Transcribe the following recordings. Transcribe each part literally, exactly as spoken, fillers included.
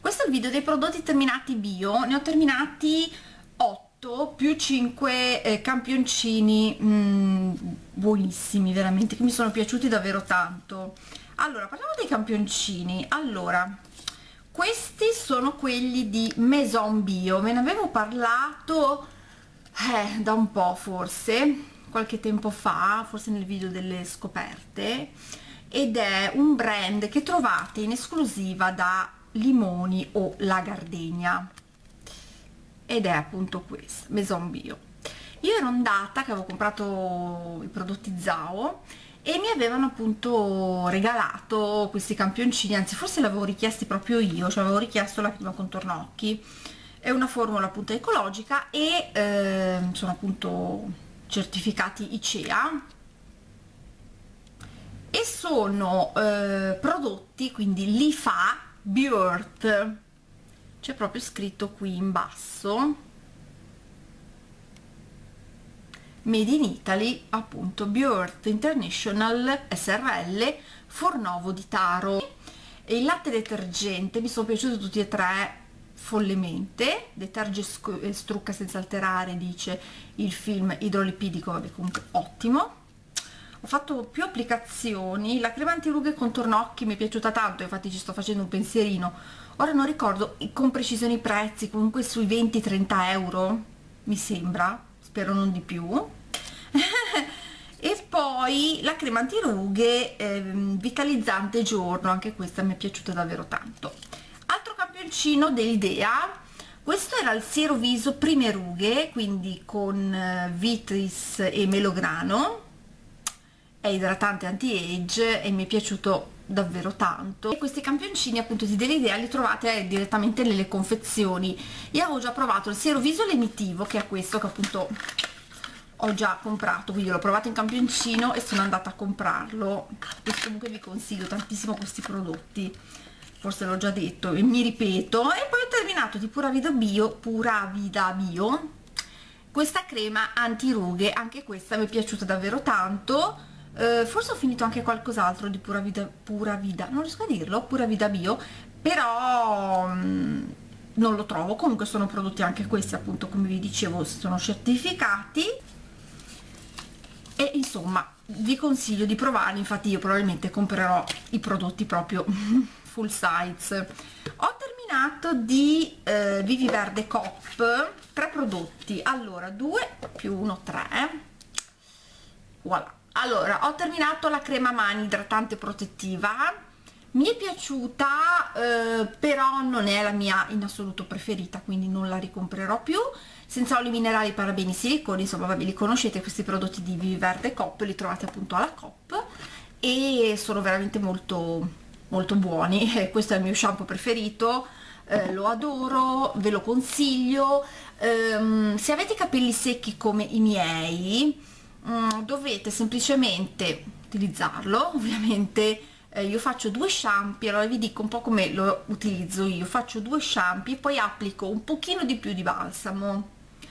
Questo è il video dei prodotti terminati bio, ne ho terminati otto più cinque eh, campioncini mm, buonissimi, veramente, che mi sono piaciuti davvero tanto. Allora, parliamo dei campioncini. Allora, questi sono quelli di Maison Bio, ve ne avevo parlato eh, da un po', forse qualche tempo fa, forse nel video delle scoperte, ed è un brand che trovate in esclusiva da Limoni o La Gardenia, ed è appunto questo, Maison Bio. Io ero andata che avevo comprato i prodotti Zao e mi avevano appunto regalato questi campioncini, anzi forse l'avevo richiesti proprio io, cioè avevo richiesto la crema contorno occhi. È una formula appunto ecologica e eh, sono appunto certificati I C E A e sono eh, prodotti, quindi li fa BioEarth, c'è proprio scritto qui in basso Made in Italy, appunto BioEarth International S R L Fornovo di Taro. E il latte detergente mi sono piaciuti tutti e tre follemente, deterge e strucca senza alterare, dice il film idrolipidico, vabbè, comunque ottimo. Ho fatto più applicazioni, la crema antirughe contorno occhi mi è piaciuta tanto, infatti ci sto facendo un pensierino. Ora non ricordo con precisione i prezzi, comunque sui venti trenta euro mi sembra, spero non di più. E poi la crema antirughe eh, vitalizzante giorno, anche questa mi è piaciuta davvero tanto. Altro campioncino dell'Idea, questo era il siero viso prime rughe, quindi con eh, vitris e melograno, è idratante anti-age e mi è piaciuto davvero tanto. E questi campioncini appunto di dell'Idea li trovate direttamente nelle confezioni. Io avevo già provato il siero viso lenitivo, che è questo che appunto ho già comprato, quindi l'ho provato in campioncino e sono andata a comprarlo. Questo comunque vi consiglio tantissimo questi prodotti, forse l'ho già detto e mi ripeto. E poi ho terminato di Pura Vida Bio, Pura Vida Bio, questa crema antirughe, anche questa mi è piaciuta davvero tanto. Uh, forse ho finito anche qualcos'altro di Pura Vida, Pura Vida, non riesco a dirlo, Pura Vida Bio, però um, non lo trovo. Comunque sono prodotti anche questi, appunto, come vi dicevo, sono certificati e insomma vi consiglio di provarli. Infatti io probabilmente comprerò i prodotti proprio full size. Ho terminato di uh, Vivi Verde Cop, tre prodotti, allora due più uno, tre, voilà. Allora, ho terminato la crema mani idratante protettiva, mi è piaciuta, eh, però non è la mia in assoluto preferita, quindi non la ricomprerò più. Senza oli minerali, parabeni, siliconi, insomma, vabbè, li conoscete questi prodotti di Vivi Verde Cop, li trovate appunto alla Coop e sono veramente molto, molto buoni. Eh, questo è il mio shampoo preferito, eh, lo adoro, ve lo consiglio. Eh, se avete i capelli secchi come i miei, dovete semplicemente utilizzarlo. Ovviamente eh, io faccio due shampoo, allora vi dico un po' come lo utilizzo io. Faccio due shampoo e poi applico un pochino di più di balsamo,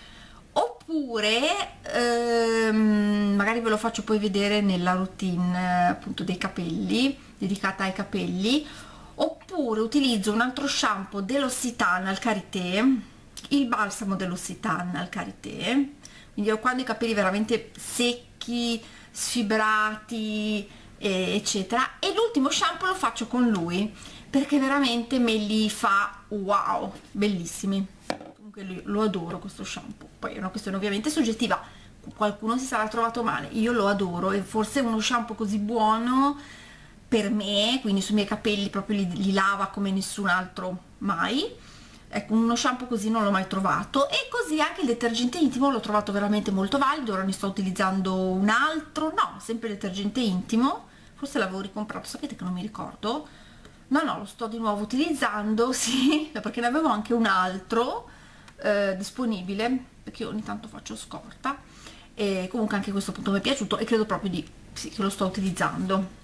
oppure ehm, magari ve lo faccio poi vedere nella routine eh, appunto dei capelli, dedicata ai capelli, oppure utilizzo un altro shampoo dell'Occitane al karité, il balsamo dell'Occitane al karité. Quindi io quando i capelli veramente secchi, sfibrati, eh, eccetera, e l'ultimo shampoo lo faccio con lui perché veramente me li fa wow, bellissimi. Comunque lui, lo adoro questo shampoo. Poi è una questione ovviamente soggettiva, qualcuno si sarà trovato male, io lo adoro e forse uno shampoo così buono per me, quindi sui miei capelli proprio li, li lava come nessun altro mai. Ecco, uno shampoo così non l'ho mai trovato. E così anche il detergente intimo l'ho trovato veramente molto valido. Ora ne sto utilizzando un altro, no, sempre detergente intimo, forse l'avevo ricomprato, sapete che non mi ricordo. No, no, lo sto di nuovo utilizzando, sì, perché ne avevo anche un altro eh, disponibile, perché io ogni tanto faccio scorta. E comunque anche questo appunto mi è piaciuto e credo proprio di sì, che lo sto utilizzando.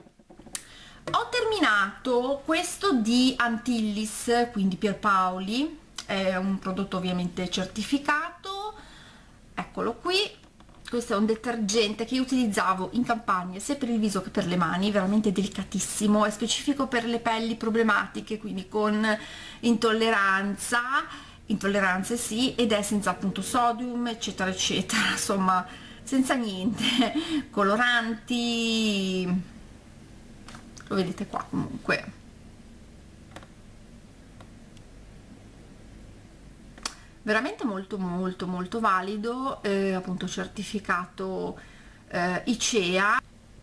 Ho terminato questo di Antillis, quindi Pierpaoli, è un prodotto ovviamente certificato, eccolo qui, questo è un detergente che io utilizzavo in campagna sia per il viso che per le mani, veramente delicatissimo, è specifico per le pelli problematiche, quindi con intolleranza, intolleranze sì, ed è senza appunto sodium eccetera eccetera, insomma senza niente, coloranti, lo vedete qua comunque. Veramente molto molto molto valido, eh, appunto certificato eh, ICEA,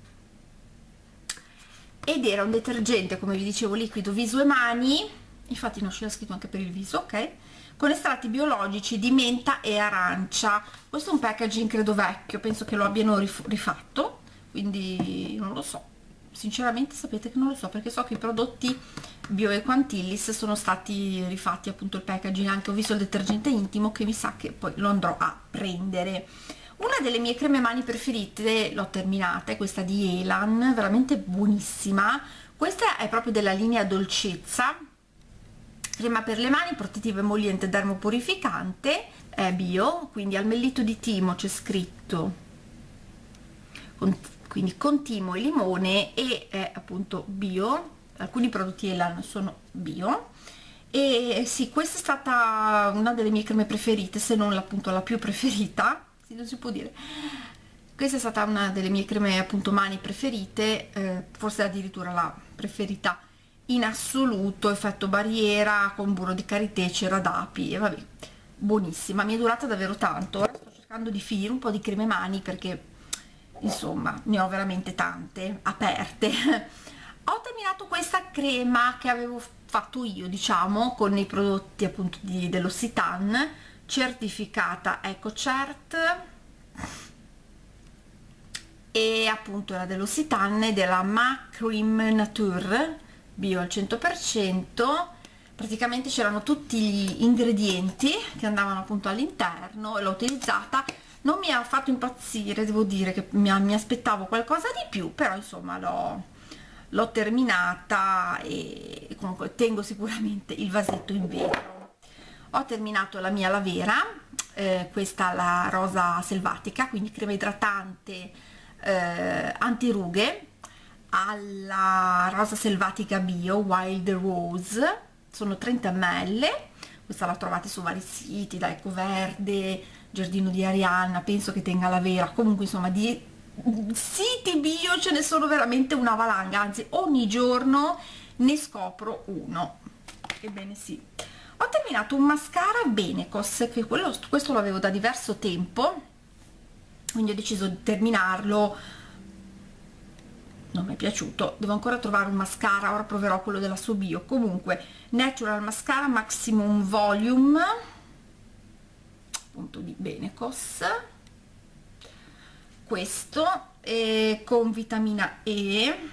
ed era un detergente, come vi dicevo, liquido viso e mani, infatti non c'era scritto anche per il viso, ok, con estratti biologici di menta e arancia. Questo è un packaging credo vecchio, penso che lo abbiano rif rifatto, quindi non lo so, sinceramente sapete che non lo so, perché so che i prodotti Bio e Quantillis sono stati rifatti, appunto il packaging, anche ho visto il detergente intimo che mi sa che poi lo andrò a prendere. Una delle mie creme mani preferite l'ho terminata, è questa di Elan, veramente buonissima. Questa è proprio della linea dolcezza, crema per le mani, protettiva emolliente dermopurificante, è bio, quindi al mellito di timo c'è scritto, con, quindi con timo e limone, e è appunto bio. Alcuni prodotti Elan sono bio, e sì, questa è stata una delle mie creme preferite, se non appunto la più preferita, sì, non si può dire. Questa è stata una delle mie creme appunto mani preferite, eh, forse addirittura la preferita in assoluto, effetto barriera con burro di karité, cera d'api, e vabbè, buonissima, mi è durata davvero tanto. Ora sto cercando di finire un po' di creme mani perché insomma ne ho veramente tante aperte. Ho terminato questa crema che avevo fatto io, diciamo, con i prodotti appunto di, dell'Occitane, certificata EcoCert, e appunto era dell'Occitane, della Ma Cream Nature, bio al cento per cento. Praticamente c'erano tutti gli ingredienti che andavano appunto all'interno, e l'ho utilizzata. Non mi ha fatto impazzire, devo dire che mi, mi aspettavo qualcosa di più, però insomma l'ho l'ho terminata, e comunque tengo sicuramente il vasetto in vetro. Ho terminato la mia lavera, eh, questa la rosa selvatica, quindi crema idratante eh, antirughe alla rosa selvatica bio Wild Rose, sono trenta millilitri. Questa la trovate su vari siti, da Ecoverde, Giardino di Arianna, penso che tenga la vera, comunque insomma di siti bio ce ne sono veramente una valanga, anzi ogni giorno ne scopro uno. Ebbene sì, ho terminato un mascara Benecos, che quello, questo lo avevo da diverso tempo, quindi ho deciso di terminarlo, non mi è piaciuto, devo ancora trovare un mascara, ora proverò quello della Sobio. Comunque Natural Mascara Maximum Volume, appunto di Benecos, questo è con vitamina E,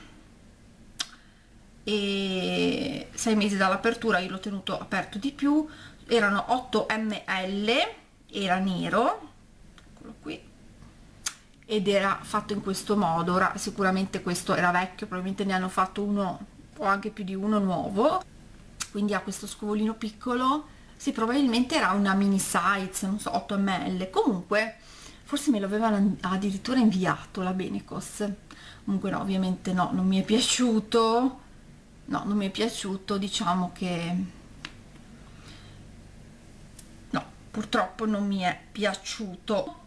e sei mesi dall'apertura, io l'ho tenuto aperto di più, erano otto millilitri, era nero, eccolo qui, ed era fatto in questo modo. Ora sicuramente questo era vecchio, probabilmente ne hanno fatto uno o anche più di uno nuovo, quindi ha questo scovolino piccolo, sì, probabilmente era una mini size, non so, otto millilitri, comunque forse me l'avevano addirittura inviato la Benecos. Comunque no, ovviamente no, non mi è piaciuto, no, non mi è piaciuto, diciamo che no, purtroppo non mi è piaciuto.